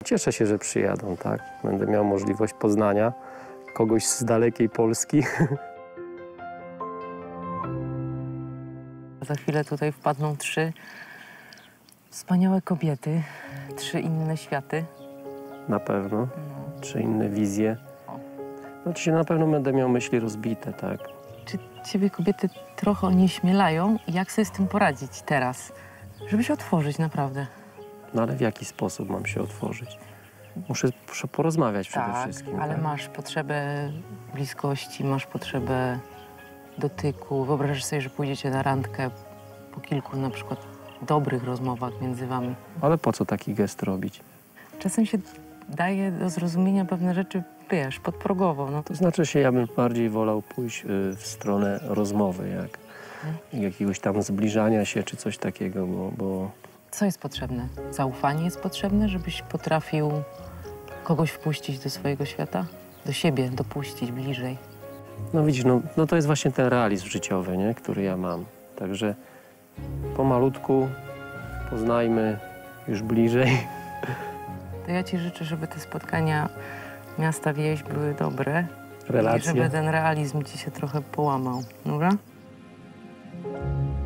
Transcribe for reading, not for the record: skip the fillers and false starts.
Cieszę się, że przyjadą, tak? Będę miał możliwość poznania kogoś z dalekiej Polski. Za chwilę tutaj wpadną 3 wspaniałe kobiety, 3 inne światy. Na pewno. Czy inne wizje. Znaczy, na pewno będę miał myśli rozbite, tak? Czy ciebie kobiety trochę onieśmielają i jak sobie z tym poradzić teraz? Żeby się otworzyć naprawdę. No ale w jaki sposób mam się otworzyć? Muszę porozmawiać przede wszystkim. ale tak? masz potrzebę bliskości, masz potrzebę dotyku. Wyobrażasz sobie, że pójdziecie na randkę po kilku na przykład dobrych rozmowach między wami. Ale po co taki gest robić? Czasem się daje do zrozumienia pewne rzeczy, wiesz, podprogowo. No. To znaczy się, ja bym bardziej wolał pójść w stronę rozmowy, jakiegoś tam zbliżania się czy coś takiego, bo... Co jest potrzebne? Zaufanie jest potrzebne, żebyś potrafił kogoś wpuścić do swojego świata? Do siebie dopuścić bliżej. No widzisz, no to jest właśnie ten realizm życiowy, nie? Który ja mam. Także pomalutku poznajmy już bliżej. To ja ci życzę, żeby te spotkania miasta wieś były dobre. Relacje. I żeby ten realizm ci się trochę połamał, dobra?